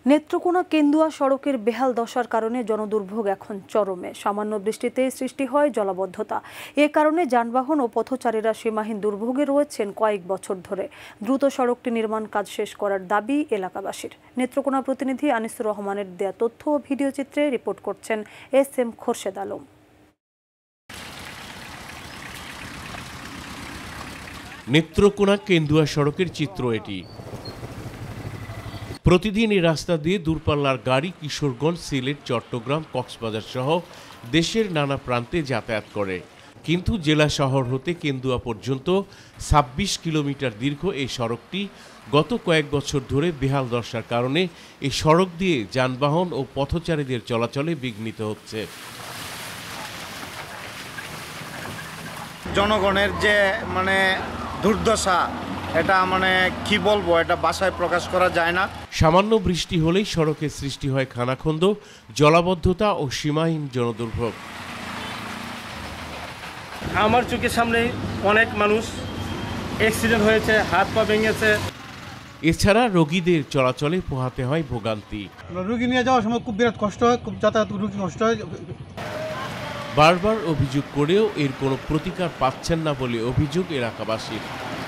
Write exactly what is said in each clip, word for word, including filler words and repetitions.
নেত্রকোনা কেন্দুয়া সড়কের বেহাল দশার কারণে জনদুর্ভোগ এখন চরমে। সামান্য বৃষ্টিতে সৃষ্টি হয় জলাবদ্ধতা। এ কারণে যানবাহন ও পথচারীরা সীমাহীন দুর্ভোগে রয়েছেন কয়েক বছর ধরে। দ্রুত সড়কটি নির্মাণ কাজ শেষ করার দাবি এলাকাবাসীর। নেত্রকোনা প্রতিনিধি আনিসুর রহমানের দেয়া তথ্য ও ভিডিও চিত্রে রিপোর্ট করছেন এস এম খোরশেদ আলম। নেত্রকোনা কেন্দুয়া সড়কের চিত্র এটি। প্রতিদিন এই রাস্তা দিয়ে দূরপাল্লার গাড়ি কিশোরগঞ্জ, সিলেট, চট্টগ্রাম, কক্সবাজার সহ দেশের নানা প্রান্তে যাতায়াত করে। কিন্তু জেলা শহর হতে কেন্দুয়া পর্যন্ত ছাব্বিশ কিলোমিটার দীর্ঘ এই সড়কটি গত কয়েক বছর ধরে বেহাল দশার কারণে এই সড়ক দিয়ে যানবাহন ও পথচারীদের চলাচলে বিঘ্নিত হচ্ছে। জনগণের যে মানে দুর্দশা, এটা মানে কি বলবো, এটা ভাষায় প্রকাশ করা যায় না। সামান্য বৃষ্টি হলেই সড়কের সৃষ্টি হয় খানাখন্দ, জলাবদ্ধতা ও সীমাহীন জনদুর্ভোগ। আমার চোখের সামনে অনেক মানুষ অ্যাক্সিডেন্ট হয়েছে, হাত পা ভেঙেছে। এছাড়া রোগীদের চলাচলে পোহাতে হয় ভোগান্তি। রোগী নিয়ে যাওয়ার সময় খুব বিরাট কষ্ট হয়, খুব যাতায়াত রোগী কষ্ট হয়। বারবার অভিযোগ করেও এর কোনো প্রতিকার পাচ্ছেন না বলে অভিযোগ এলাকাবাসীর।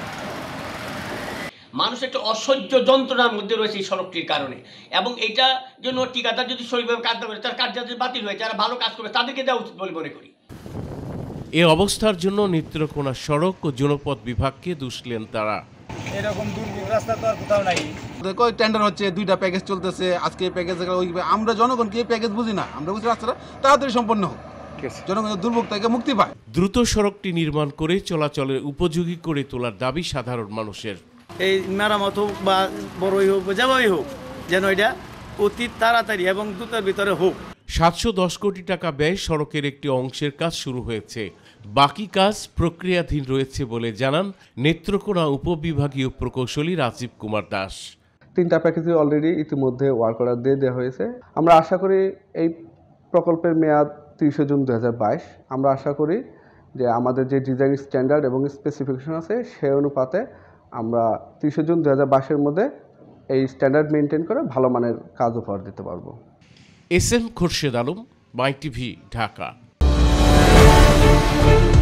মানুষ একটা অসহ্য যন্ত্রণার মধ্যে রয়েছে এই সড়কটির কারণে, এবং এটা জন্য ঠিকাদার যদি সঠিকভাবে কাজ না করে, তার কাজ যাতে বাতিল হয়ে, যারা ভালো কাজ করবে তাদেরকে দেওয়া উচিত বলে মনে করি। এ অবস্থার জন্য নেত্রকোনা সড়ক ও জনপথ বিভাগকে দুষলেন তারা। এরকম দুর্ভোগ রাস্তা তো আর কোথাও নাই। কই টেন্ডার হচ্ছে, দুইটা প্যাকেজ চলতেছে, আজকে প্যাকেজ ওই আমরা জনগণ কি প্যাকেজ বুঝি না, আমরা বুঝি রাস্তাটা তাড়াতাড়ি সম্পন্ন হোক, জনগণের দুর্ভোগ থেকে মুক্তি পায়। দ্রুত সড়কটি নির্মাণ করে চলাচলের উপযোগী করে তোলার দাবি সাধারণ মানুষের। এই মেরামত হোক বা বড়ই হোক বা যাবাই হোক, যেন এটা অতি তাড়াতাড়ি এবং দ্রুতের ভিতরে হোক। সাতশো দশ কোটি টাকা ব্যয় সড়কের একটি অংশের কাজ শুরু হয়েছে, বাকি কাজ প্রক্রিয়াধীন রয়েছে বলে জানান নেত্রকোনা উপবিভাগীয় প্রকৌশলী রাজীব কুমার দাস। তিনটা প্যাকেজে অলরেডি ইতিমধ্যে ওয়ার্ক অর্ডার দিয়ে দেওয়া হয়েছে। আমরা আশা করি এই প্রকল্পের মেয়াদ তিরিশে জুন দু হাজার বাইশ। আমরা আশা করি যে আমাদের যে ডিজাইন স্ট্যান্ডার্ড এবং স্পেসিফিকেশন আছে সেই অনুপাতে আমরা তিরিশে জুন দু হাজার বাইশের মধ্যে এই স্ট্যান্ডার্ড মেনটেন করে ভালো মানের কাজ উপহার দিতে পারবো। S M Khorshed Alam, My TV, Dhaka.